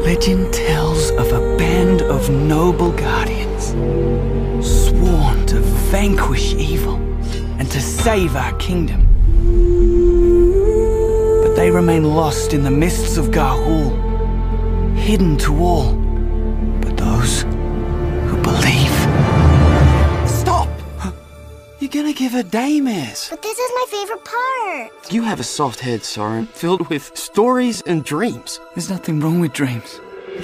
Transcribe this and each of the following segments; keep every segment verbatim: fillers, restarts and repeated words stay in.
Legend tells of a band of noble guardians, sworn to vanquish evil and to save our kingdom. But they remain lost in the mists of Ga'Hoole, hidden to all but those who believe. Stop! You're gonna give her daymares. But this is my favorite part. You have a soft head, Soren, filled with stories and dreams. There's nothing wrong with dreams.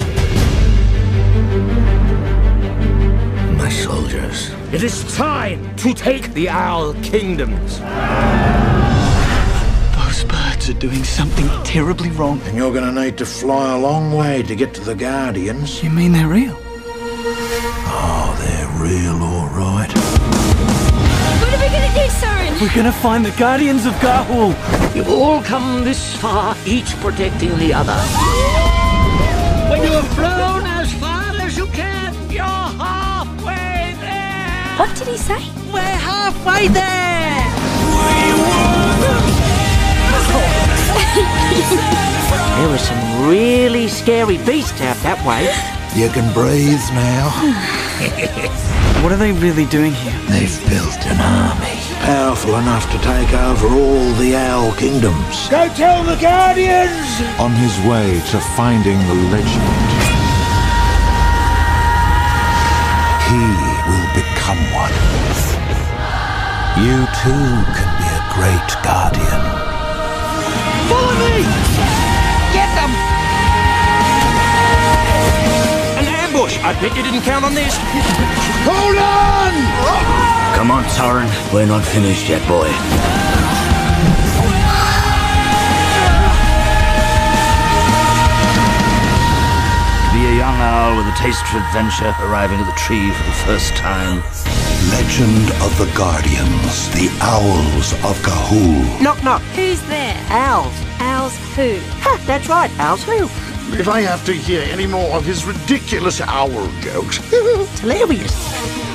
My soldiers. It is time to take the Owl Kingdoms. Those birds are doing something terribly wrong. And you're gonna need to fly a long way to get to the Guardians. You mean they're real? Oh, they're real, all right. What are we gonna do, Soren? We're gonna find the Guardians of Ga'Hoole. You've all come this far, each protecting the other. When you have flown as far as you can, you're halfway there. What did he say? We're halfway there. There were some really scary beasts out that way. You can breathe now. What are they really doing here? They've built an army. Powerful enough to take over all the Owl Kingdoms. Go tell the Guardians! On his way to finding the legend, he will become one. You too can be a great guardian. Follow me! Get them! An ambush! I bet you didn't count on this. Hold on! Come on, Soren. We're not finished yet, boy. To be a young owl with a taste for adventure, arriving at the tree for the first time. Legend of the Guardians, the Owls of Ga'Hoole. Knock, knock. Who's there? Owls. Owls who? Ha, that's right, owls who? If I have to hear any more of his ridiculous owl jokes. It's hilarious.